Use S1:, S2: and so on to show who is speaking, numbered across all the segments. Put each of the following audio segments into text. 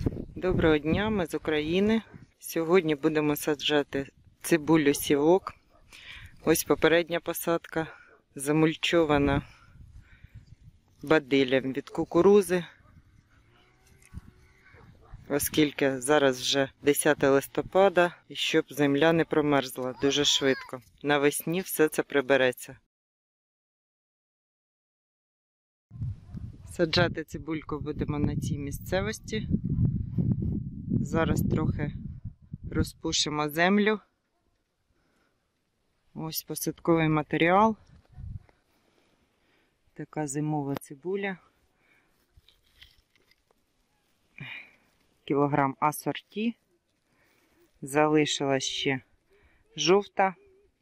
S1: Доброго дня, ми з України. Сьогодні будемо саджати цибулю сівок. Ось попередня посадка, замульчована бадилям від кукурузи. Оскільки зараз вже 10 листопада, і щоб земля не промерзла дуже швидко. Навесні все це прибереться. Саджати цибульку будемо на цій місцевості. Зараз трохи розпушимо землю. Ось посадковий матеріал. Така зимова цибуля. Кілограм асорті. Залишилась ще жовта.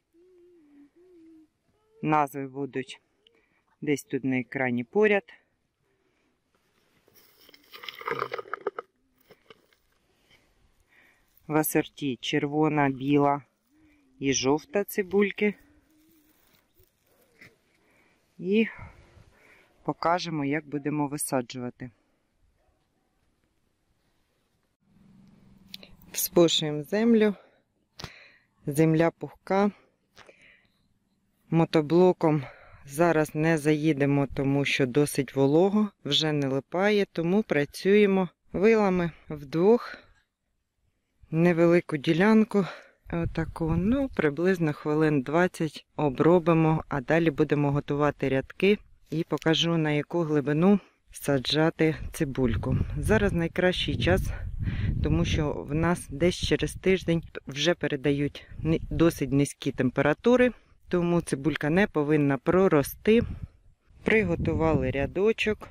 S1: Назви будуть десь тут на екрані поряд. В асорті червона, біла і жовта цибульки. І покажемо, як будемо висаджувати. Вспушуємо землю. Земля пухка. Мотоблоком зараз не заїдемо, тому що досить волого, вже не липає, тому працюємо вилами вдвох. Невелику ділянку, отаку, приблизно хвилин 20 обробимо, а далі будемо готувати рядки і покажу, на яку глибину саджати цибульку. Зараз найкращий час, тому що в нас десь через тиждень вже передають досить низькі температури, тому цибулька не повинна прорости. Приготували рядочок.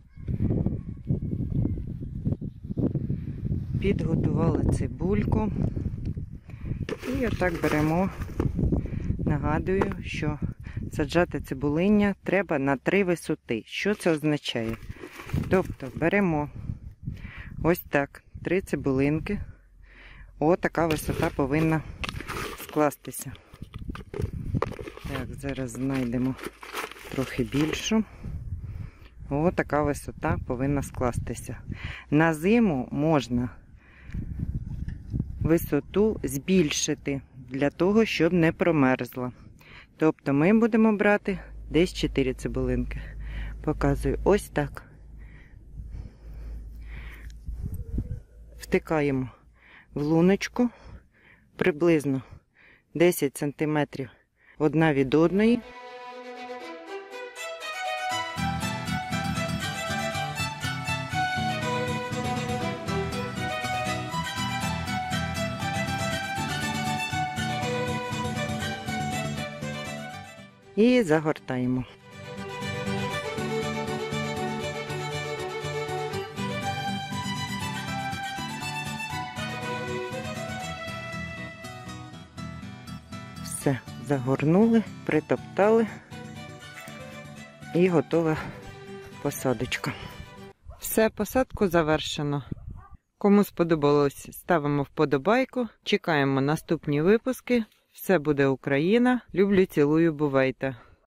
S1: Підготували цибульку. І отак беремо. Нагадую, що саджати цибулиння треба на 3 висоти. Що це означає? Тобто беремо ось так 3 цибулинки. Отака висота повинна скластися. Так, зараз знайдемо трохи більшу. Отака висота повинна скластися. На зиму можна висоту збільшити, для того, щоб не промерзла. Тобто ми будемо брати десь 4 цибулинки. Показую ось так. Втикаємо в луночку приблизно 10 см одна від одної. І загортаємо. Все, загорнули, притоптали і готова посадочка. Все, посадку завершено. Кому сподобалось, ставимо вподобайку. Чекаємо наступні випуски. Все буде Україна. Люблю, цілую, бувайте!